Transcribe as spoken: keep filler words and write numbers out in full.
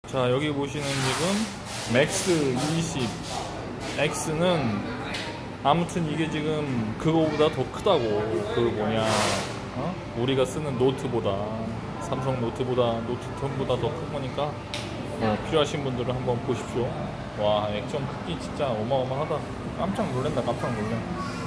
자, 여기 보시는 지금 맥스 이십 X는 아무튼 이게 지금 그거보다 더 크다고. 그 뭐냐, 어? 우리가 쓰는 노트보다, 삼성 노트보다, 노트 텐보다 더 큰 거니까 어, 필요하신 분들은 한번 보십시오. 와, 액정 크기 진짜 어마어마하다. 깜짝 놀란다, 깜짝 놀래.